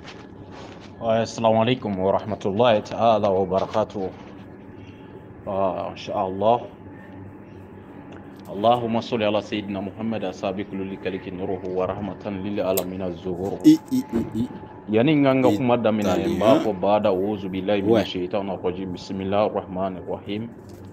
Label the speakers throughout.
Speaker 1: السلام عليكم ورحمة الله تعالى وبركاته. إن شاء الله. اللهم صل على سيدنا محمد السابق لك نوره ورحمة للعالمين الزهور. يعني nganga kuma damina yamba fo bada uzu billahi minash shaitanir rajim. Bismillahir rahmanir rahim.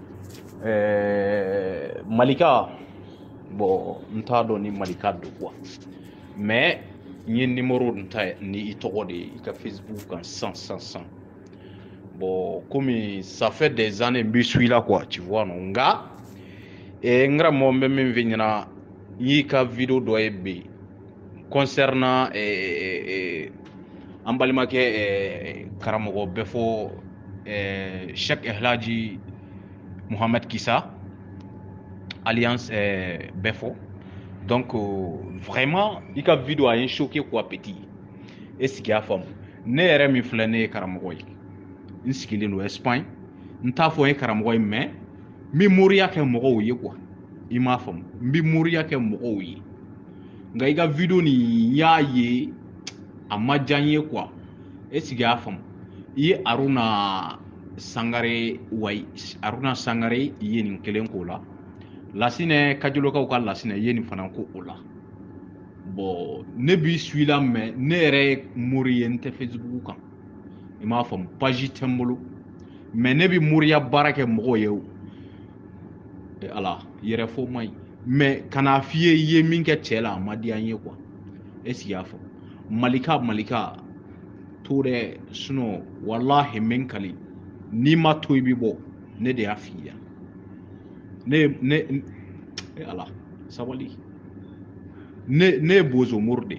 Speaker 1: Malika bo ntado ni malika do quoi. Mais ni numéro ni itogode ka Facebook en 100. Bon, comme ça fait des années que je suis là, quoi, tu vois, non, gars. Et ngra mo même venir yi ka vidéo do ebe concernant ambalima ke karamogo befo Cheikh Elhaji Mohamed Kissa alliance befo. Donc vraiment yi ka vidéo a choqué quoi petit. Est-ce qu'il y a femme ne yɛrɛ min filɛ ne ye karamɔgɔ ye n sigilen don Espagne n t'a fɔ n ye karamɔgɔ ye mais n bɛ moriya kɛ mɔgɔw ye quoi i m'a faamu n bɛ moriya kɛ mɔgɔw ye nka i ka video nin y'a ye a ma diya n ye quoi est ce que i y'a faamu i ye Aruna Sangare Aruna Sangare i ye nin kelen k'o la Lasinɛ Kajolokaw ka Lasinɛ i ye nin fana ko o la bon ne b'i suit la mais ne yɛrɛ ye mori ye n tɛ Facebook kan i m'a faamu page tɛ n bolo mais ne bɛ moriya baara kɛ mɔgɔw ye o ala yɛrɛ fo man ɲi mais kana f'i ye i ye min kɛ cɛ la a ma diya n ye quoi est ce que i y'a faamu malika to dɛ sinon wallahi min kali n'i ma to i bɛ bɔ ne de y'a f'i ye ne ala sabali ne ye bozo morde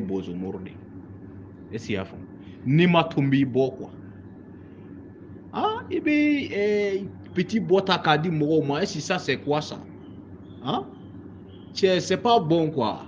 Speaker 1: est ce que i y'a faamu n'i ma to n b'i bɔ quoi ah i bɛ petit bota k'a di mɔgɔw ma est ce que ça c'est quoi ça hein c'est pas bon quoi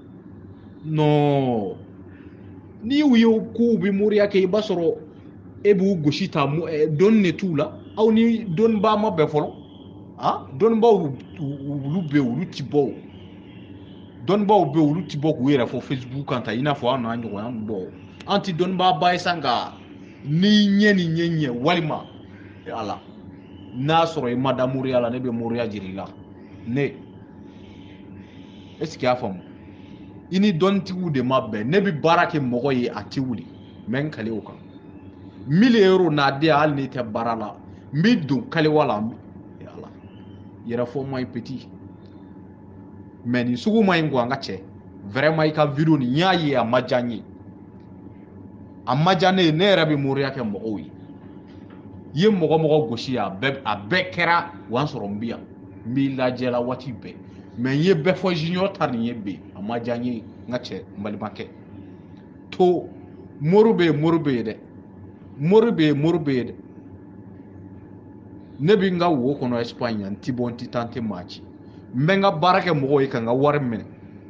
Speaker 1: non ni y'u ye ko u bɛ moriya kɛ i b'a sɔrɔ e b'u gosi ta dɔnni de t'u la aw ni dɔnnibaa ma bɛn fɔlɔ ah dɔnnibaaw olu bɛ yen olu ti bɔ o dɔnnibaaw bɛ yen olu ti bɔ k'u yɛrɛ fɔ Facebook kan tan i n'a fɔ an n'a ɲɔgɔn an bɔ an ti dɔnnibaa ba ye san ka ni ɲɛ walima ala n'a sɔrɔ i ma da moriya la ne bɛ moriya jira i la ne est ce que i y'a faamu i ni dɔnnitigiw de ma bɛn ne bɛ baara kɛ mɔgɔ ye a ti wuli mɛ n kale o kan 1000 € n'a di yan hali n'i tɛ baara la n bɛ don kalewa la ala yɛrɛfɔ man ɲi petit mais nin sugu man ɲi quoi n ka cɛ vraiment i ka video nin n y'a ye a ma diya n ye a ma diya ne ye ne yɛrɛ bɛ moriya kɛ mɔgɔw ye i ye mɔgɔ gosi a bɛɛ kɛra o y'a sɔrɔ n bɛ yan n b'i lajɛla waati bɛɛ mais n ye bɛɛ fɔ junior ta nin ye bi a ma diya n ye n ka cɛ n balimakɛ to mori bɛ yen dɛ mori bɛ yen dɛ ne bɛ n ka wo kɔnɔ Espagne yan n ti bɔ n ti taa n tɛ maa ci n bɛ n ka baara kɛ mɔgɔw ye ka n ka wari minɛ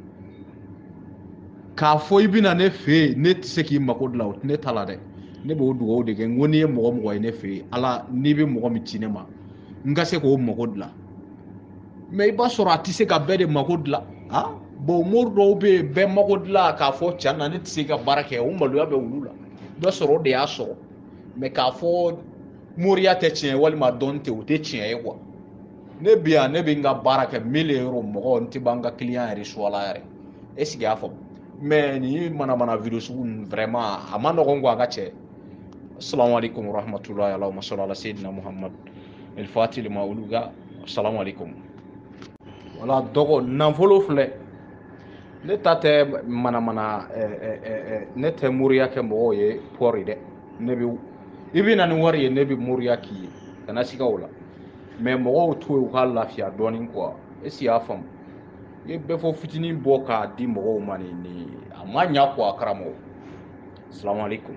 Speaker 1: k'a fɔ i bɛna ne fɛ yen ne tɛ se k'i mago dilan o tɛ ne ta la dɛ ne b'o dugawu de kɛ n ko n'i ye mɔgɔ ye ne fɛ yen ala n'i bɛ mɔgɔ min ci ne ma n ka se k'o mago dilan mais i b'a sɔrɔ a tɛ se ka bɛɛ de mago dilan ah bon mori dɔw bɛ yen bɛɛ mago dilan k'a fɔ tiɲɛ na ne tɛ se ka baara kɛ o maloya bɛ wulu la dɔ sɔrɔ o de y'a sɔrɔ mais k'a fɔ moriya tɛ tiɲɛ walima dɔn tɛ o tɛ tiɲɛ ye quoi ne bɛ yan ne bɛ n ka baara kɛ 1000 € mɔgɔ n tɛ ban n ka client yɛrɛ suwa la yɛrɛ est ce que i y'a faamu mais nin mana video sugu ninnu vraiment a ma nɔgɔn quoi a ka cɛ assalamu alaikum warahmatullahi allahumma salli ala sayyidina muhammad el fatih lima uluga assalamu alaikum wala dɔgɔ nafolo filɛ ne ta tɛ mana ne tɛ moriya kɛ mɔgɔw ye pɔri dɛ ne bɛ i bɛ na ni wari ye ne bɛ moriya k'i ye kana siga o la mais mɔgɔw to yen u ka lafiya dɔɔni quoi est ce que i y'a faamu i ye bɛɛ fɔ fitinin bɔ k'a di mɔgɔw ma nin a ma ɲa quoi karamɔgɔ assalamu alaikum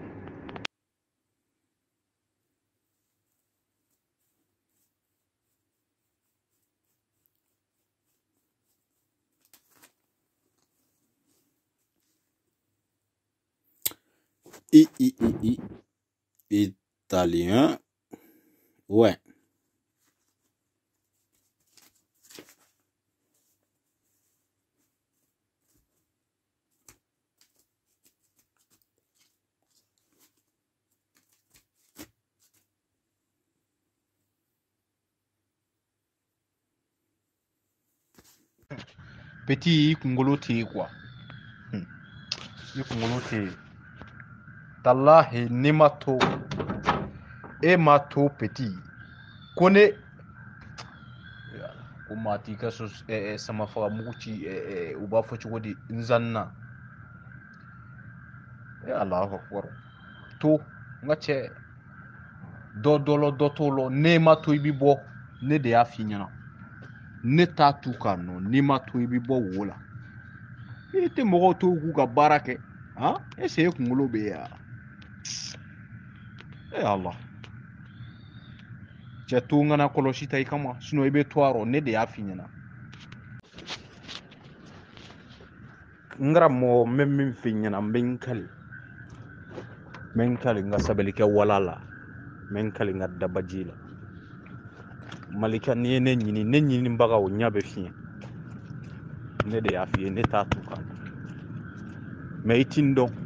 Speaker 2: Italien, ouais.
Speaker 1: Petit kungolo te quoi. I kungolo te. Tallahi ni mato. E mato petit. Kone ko mati ka so sama faga mugu ci u b'a fɔ cogo di nzanna Allahu akbar to n ka cɛ dɔ dɔ lɔ dɔ t'o lɔ n'e ma to i bi bɔ ne de y'a f'i ɲɛna ne t'a tu k'a nɔ n'i ma to i bi bɔ wo la i tɛ mɔgɔw to k'u ka baara kɛ est-ce que e kunkolo bɛ yan Allah cɛ to n kana kɔlɔsi ta i kama sinon i bɛ to a rɔ ne de y'a f'i ɲɛna n karamɔgɔ n bɛ min f'i ɲɛna n bɛ n kali n ka sɛbɛnnikɛ wala la n bɛ n kali n ka dabaji la Malika n'i ye ne ɲinibagaw ɲɛ bɛ fiɲɛ ne de y'a f'i ye ne t'a tu kan mais i ti n dɔn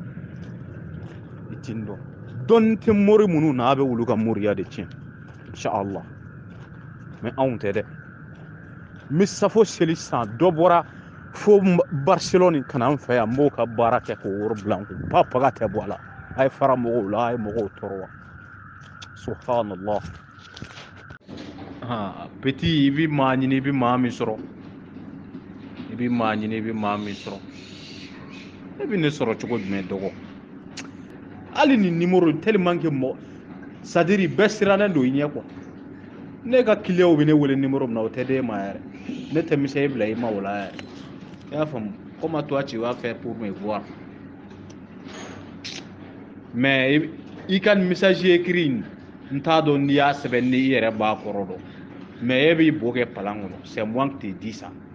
Speaker 1: dɔnni tɛ mori minnu na a bɛ wulu ka moriya de tiɲɛ inshallah mais anw tɛ dɛ n bɛ safo seli san dɔ bɔra fo Barcelone ka na an fɛ yan n b'o ka baara kɛ k'o woro bila n kun ba paga tɛ bɔ a la a ye fara mɔgɔw la a ye mɔgɔw tɔɔrɔ wa subhanallah petit i bɛ maa ɲini i bɛ maa min sɔrɔ e bɛ ne sɔrɔ cogo jumɛn dɔgɔ hali ni numéro tellement que c'est-à-dire bɛɛ sirannen don i ɲɛ quoi ne ka client bɛ ne wele numéro min na o tɛ d'e ma yɛrɛ ne tɛ misɛn bila i ma o la yɛrɛ i y'a faamu comment toi tu vas faire pour me voir mais i ka message écrit n t'a dɔn n'i y'a sɛbɛn ni i yɛrɛ b'a kɔrɔ dɔn mais e b'i bo kɛ palan kɔnɔ c'est moi qui te dis ça